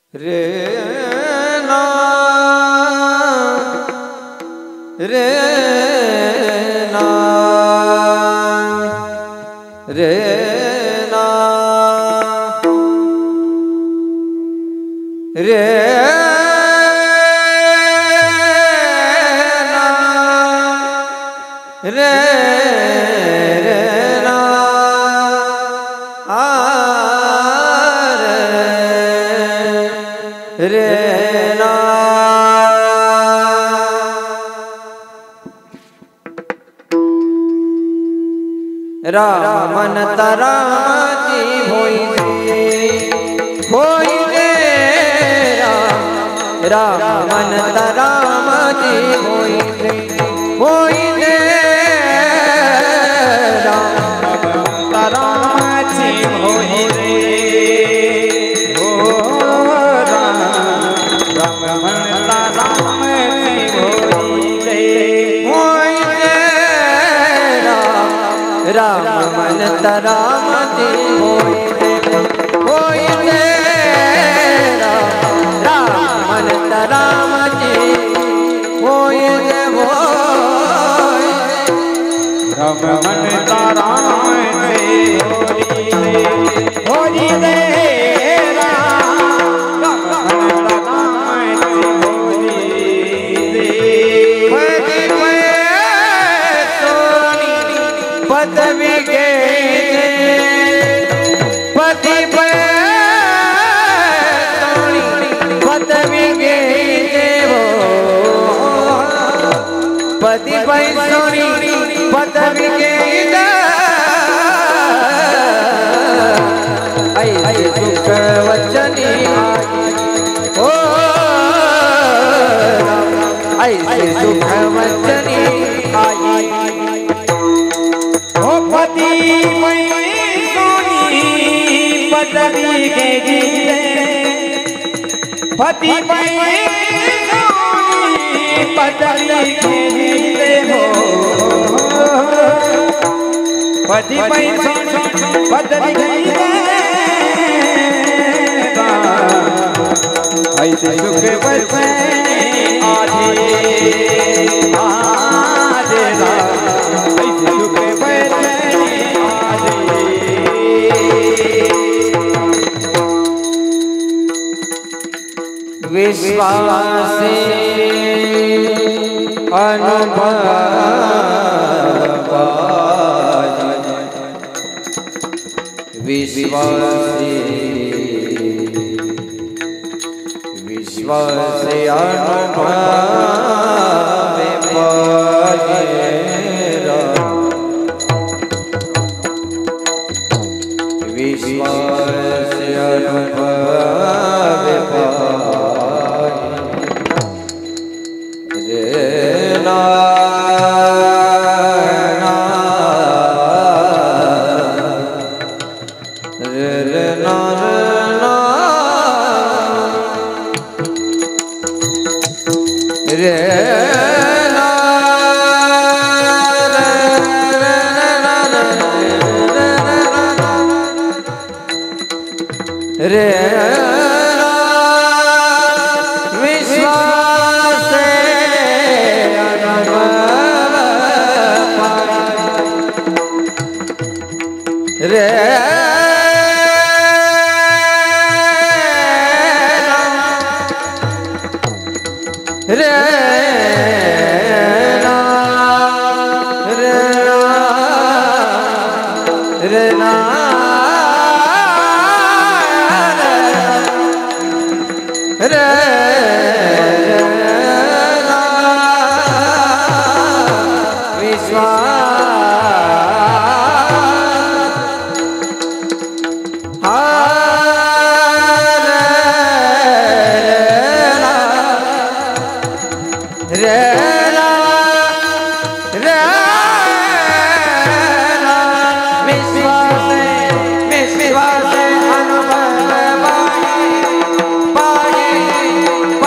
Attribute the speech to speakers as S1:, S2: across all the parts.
S1: रे ना रे ना रे ना रे ना रे ना आ रे ना राम मन तराजी होई दे राम मन तराजी होई दे राम तराजी होई दे राम मन तरामती होई दे राम मन तरामती होई दे राम मन तरामती होई दे राम मन तरामती होई दे पदवी के पति पदवी के देवो पति पैसोनी पदवी के ऐसे सुख वचनी ओ ऐसे सुख वचनी आई पति सोनी पदवी के जीते पति सोनी पदवी के जीते हो पति सोनी पदवी के जीते ऐसे सुख बरसे आधे आधे ऐसे सुख विश्वास अनुभव विश्वास विश्वास अनुभव विश्वास अनुभव रे विश्वास रे रे रे ना रे विश्वास अनुभव पाए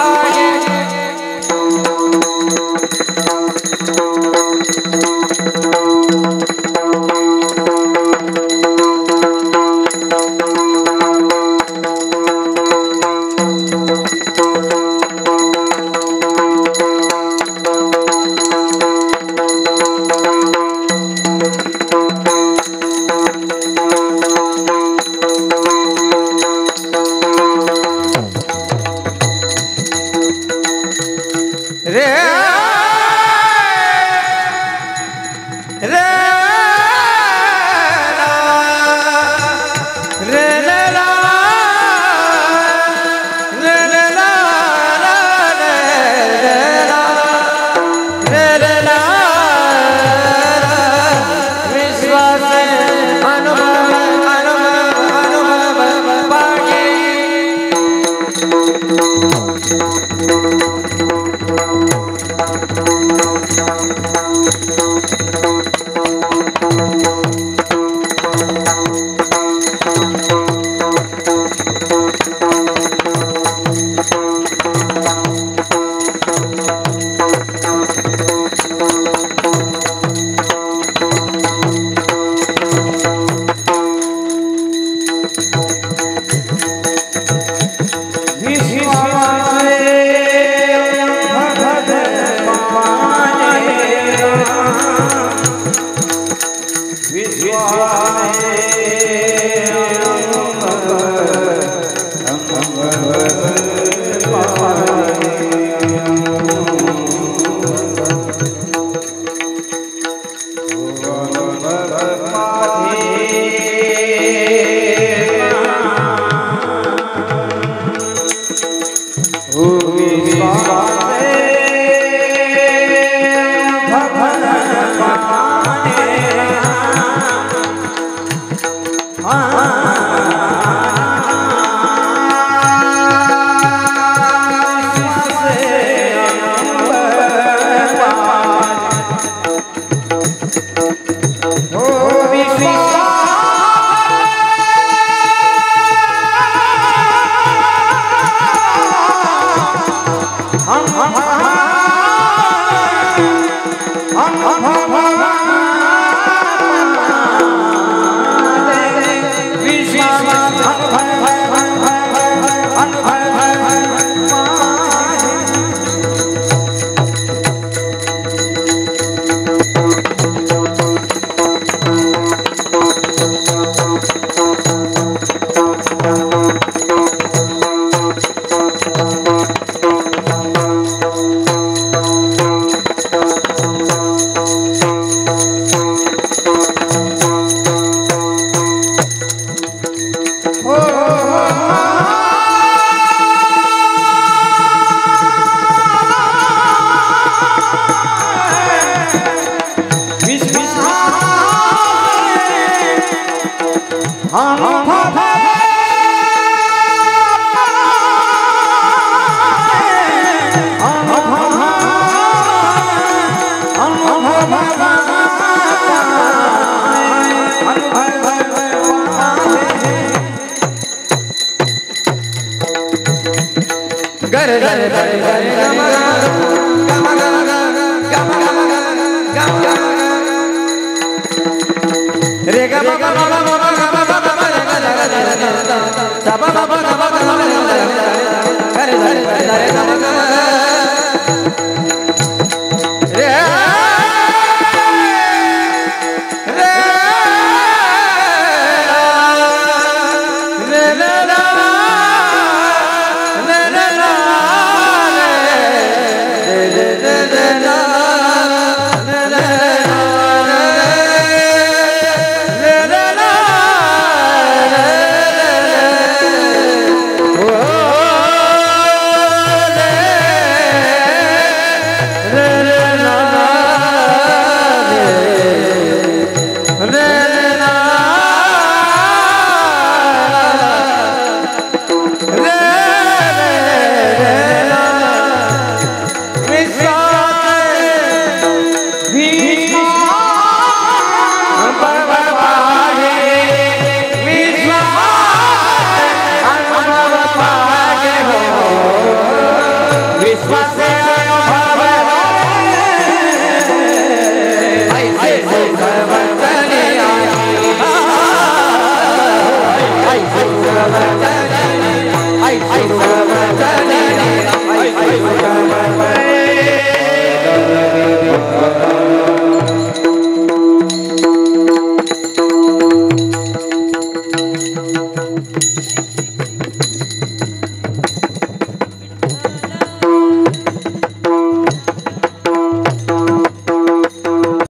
S1: I